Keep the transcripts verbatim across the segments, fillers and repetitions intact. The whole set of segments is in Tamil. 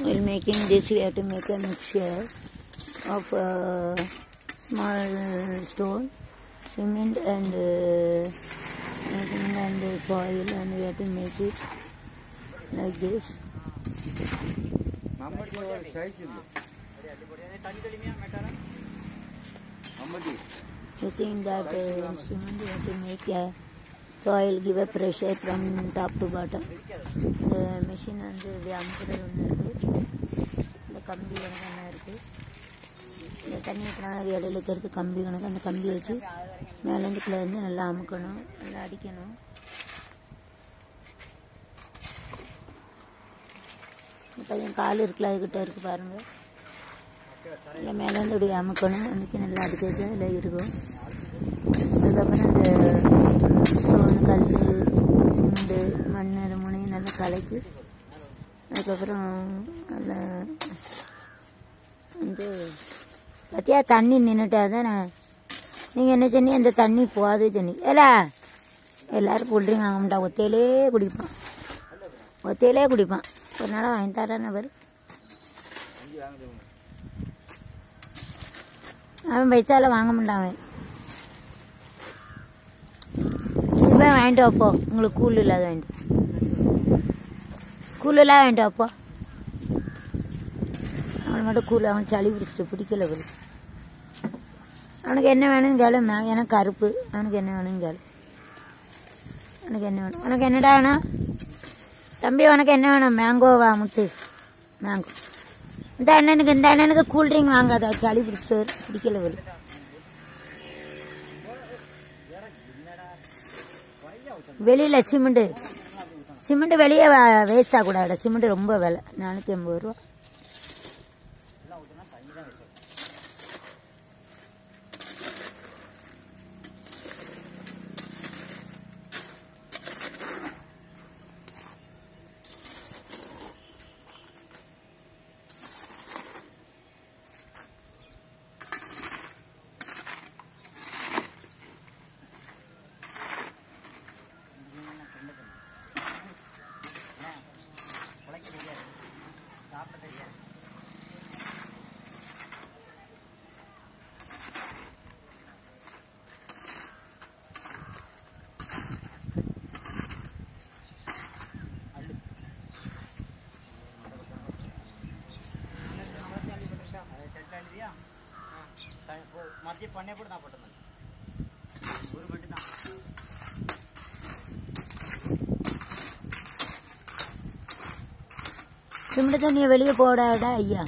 While making this, we have to make a mixture of uh, small stone, cement and uh, cement and soil, and we have to make it like this. Using that uh, instrument, we have to make a soil, give a pressure from top to bottom. The machine and the amukural onnu irukku, the kambi kanakana irukku. The thanni utranga edela irukku kambi kanakana, அந்த கம்பி வச்சு மேல இருந்து கீழ இருந்து நல்லா அமுக்கணும், நல்லா அடிக்கணும். பையன் கால் இருக்குல அதுக்கிட்ட இருக்கு பாருங்க. இல்லை மேலே இருந்து இப்படி அமுக்கணும், அமுக்கி நல்லா அடிச்சு வச்சு அதில் இருக்கும். அதுக்கப்புறம் இந்த ஸ்டோன், கல், சிமெண்டு, மண் அது மூணையும் நல்லா கலக்கி அதுக்கப்புறம் நல்லா வந்து பார்த்தியா தண்ணி நின்றுட்டா தானே. நீங்கள் என்ன சொன்னீங்க, இந்த தண்ணி போகாது சொன்னீங்க. ஏலா எல்லோரும் கூல்ட்ரிங்க் வாங்க மாட்டான், ஒத்தையிலே குடிப்பான், ஒத்தையிலே குடிப்பான். ஒரு நாளாக வாங்கி தரான்னு அவர் அவன் பைசால வாங்க மாட்டான். அவன் இப்போ வாங்கிட்டு வைப்போ, உங்களுக்கு கூழ் இல்லாத வாங்கிட்டு கூழ் எல்லாம் வாங்கிட்டு வைப்போ. அவனை மட்டும் கூழ், அவன் சளி பிடிச்சிட்டு பிடிக்கல போல. அவனுக்கு என்ன வேணும்னு கேளு. எனக்கு கருப்பு, அவனுக்கு என்ன வேணும்னு கேளு. உனக்கு என்ன வேணும்? உனக்கு என்னடா வேணும் தம்பி? உனக்கு என்ன வேணும்? மேங்கோவா? முத்து மேங்கோ. இந்த அண்ணனுக்கு இந்த அண்ணனுக்கு கூல்ட்ரிங்க் வாங்காத, சளி பிடிச்சிட்டு பிடிக்கல போல. வெளியில் சிமெண்ட்டு சிமெண்ட்டு வெளியே வேஸ்ட் ஆகக்கூடாது. சிமெண்ட்டு ரொம்ப விலை, நானூற்றி ஐம்பது ரூபா. மத்திய பண்ணே கூட நான் போட்டேன், ஒரு மட்டும் தான். சிமெண்ட் தண்ணியை வெளியே போடாடா ஐயா.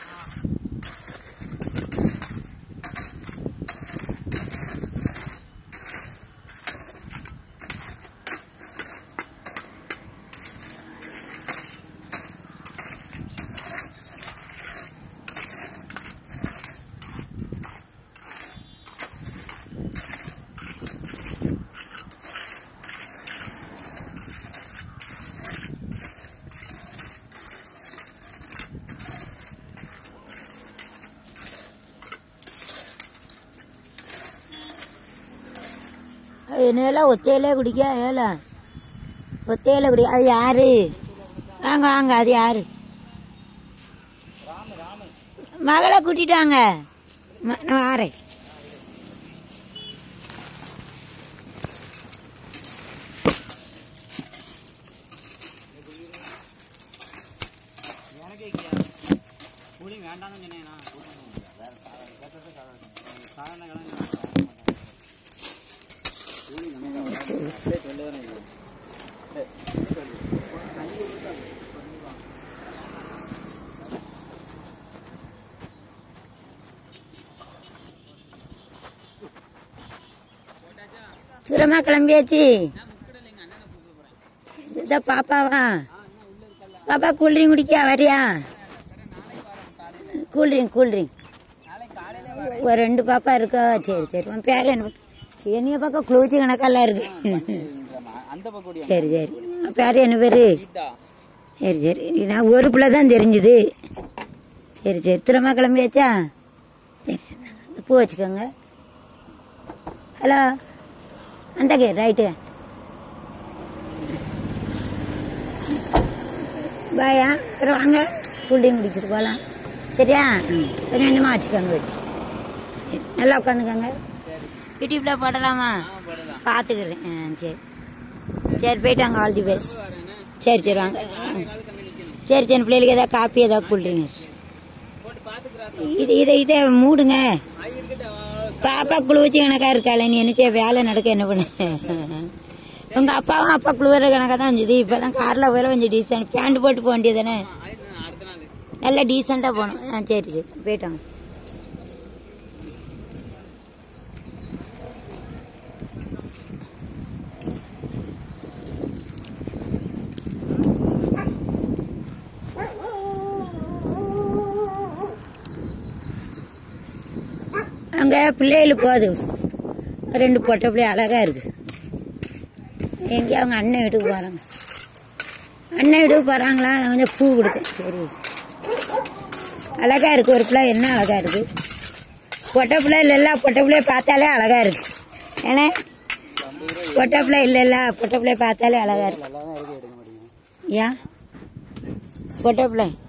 என்னெல்லாம் ஒத்தையிலே குடிக்க ஏல, ஒத்தையில குடி. அது யாரு? வாங்க வாங்க, அது யாரு? மகளை கூட்டிட்டாங்க, நான் வாரேன். வேண்டாம்னு சொன்னேன் நான். சுரமா கிளம்பியாச்சு. பாப்பாவா? பாப்பா கூல்ட்ரிங்க் குடிக்கா வரியா? கூல்ட்ரிங்க் கூல்ட்ரிங்க் ஒரு ரெண்டு பாப்பா இருக்கா? சரி சரி. உன் பேர் என்ன? என்னைய பக்கம் குளூச்சி கணக்கெல்லாம் இருக்கு. சரி சரி. பேர் என்ன பேரு? சரி சரி. நான் ஒரு பிள்ளை தான் தெரிஞ்சுது. சரி சரி. திரும்ப கிளம்பியாச்சா? சரி சரி. பூ வச்சுக்கோங்க. Hello அந்தகே right. பாயா, வாங்க. கூல்ட்ரிங்க் குடிச்சிட்டு போகலாம். சரியா? ம் கொஞ்சம் கொஞ்சமாக வச்சுக்கோங்க வெட்டி. சரி நல்லா உட்காந்துக்கோங்க. யூடியூப்பில் போடலாமா? பார்த்துக்கிறேன். ஆ சரி சரி போயிட்டு அங்கே ஆல் தி பெஸ்ட். சரி சரி வாங்க. சரி சரி பிள்ளைகளுக்கு ஏதாவது காப்பி ஏதாவது கூல்ட்ரிங்க் இது இதை இதை மூடுங்க. பாப்பா குழுவச்சு கணக்கா இருக்காளே நீ என்ன வேலை நடக்க என்ன பண்ண? உங்க அப்பாவும் அப்பா குழுவுற கணக்கா தான் இருந்துச்சு. இப்பதான் கார்ல போயில கொஞ்சம் டீசென்ட் பேண்ட் போட்டு போக வேண்டியது தானே. நல்லா டீசெண்டா போகணும். ஆ சரி சரி போயிட்டாங்க. அங்கே பிள்ளைகளுக்கு போகுது ரெண்டு பொட்டை பிள்ளை அழகா இருக்கு. எங்கேயும் அவங்க அண்ணன் வீட்டுக்கு போகிறாங்க. அண்ணன் வீட்டுக்கு போகிறாங்களா? கொஞ்சம் பூ கொடுத்தேன். சரி அழகா இருக்கு. ஒரு பிள்ளை என்ன அழகா இருக்கு. பொட்டை பிள்ளை இல்லைல்ல, பொட்டை பிள்ளைய பார்த்தாலே அழகா இருக்கு. ஏன்னா பொட்டை பிள்ளை இல்லைல்ல, பொட்டை பிள்ளைய பார்த்தாலே அழகா இருக்கு. ஏன் பொட்டை பிள்ளை